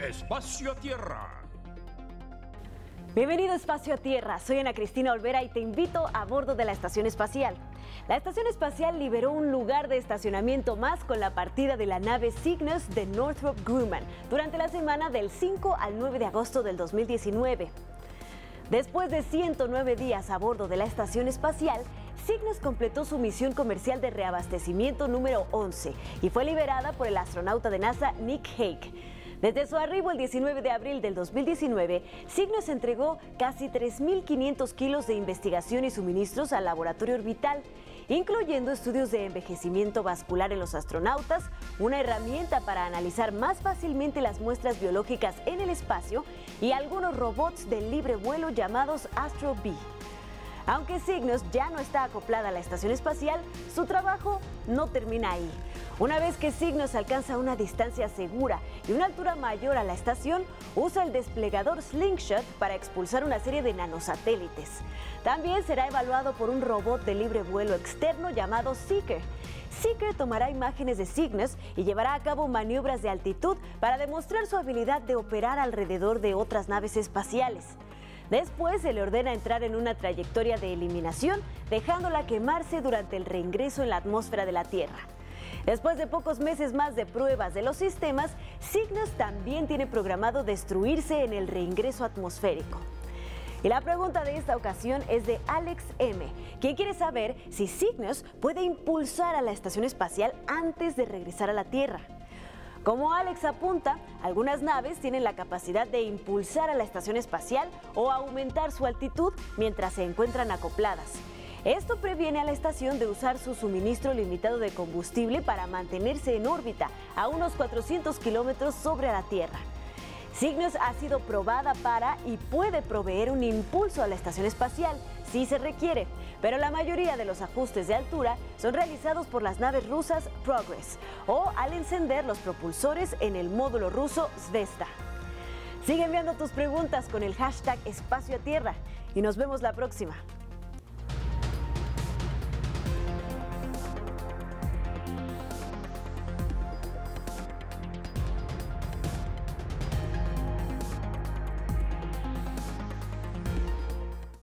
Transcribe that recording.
Espacio Tierra. Bienvenido a Espacio Tierra, soy Ana Cristina Olvera y te invito a bordo de la Estación Espacial. La Estación Espacial liberó un lugar de estacionamiento más con la partida de la nave Cygnus de Northrop Grumman durante la semana del 5 al 9 de agosto del 2019. Después de 109 días a bordo de la Estación Espacial, Cygnus completó su misión comercial de reabastecimiento número 11 y fue liberada por el astronauta de NASA Nick Hague. Desde su arribo el 19 de abril del 2019, Cygnus entregó casi 3.500 kilos de investigación y suministros al laboratorio orbital, incluyendo estudios de envejecimiento vascular en los astronautas, una herramienta para analizar más fácilmente las muestras biológicas en el espacio y algunos robots de libre vuelo llamados Astro B. Aunque Cygnus ya no está acoplada a la estación espacial, su trabajo no termina ahí. Una vez que Cygnus alcanza una distancia segura y una altura mayor a la estación, usa el desplegador Slingshot para expulsar una serie de nanosatélites. También será evaluado por un robot de libre vuelo externo llamado Seeker. Seeker tomará imágenes de Cygnus y llevará a cabo maniobras de altitud para demostrar su habilidad de operar alrededor de otras naves espaciales. Después se le ordena entrar en una trayectoria de eliminación, dejándola quemarse durante el reingreso en la atmósfera de la Tierra. Después de pocos meses más de pruebas de los sistemas, Cygnus también tiene programado destruirse en el reingreso atmosférico. Y la pregunta de esta ocasión es de Alex M., quien quiere saber si Cygnus puede impulsar a la estación espacial antes de regresar a la Tierra. Como Alex apunta, algunas naves tienen la capacidad de impulsar a la estación espacial o aumentar su altitud mientras se encuentran acopladas. Esto previene a la estación de usar su suministro limitado de combustible para mantenerse en órbita a unos 400 kilómetros sobre la Tierra. Cygnus ha sido probada para y puede proveer un impulso a la estación espacial si se requiere, pero la mayoría de los ajustes de altura son realizados por las naves rusas Progress o al encender los propulsores en el módulo ruso Zvezda. Sigue enviando tus preguntas con el hashtag Espacio Tierra y nos vemos la próxima.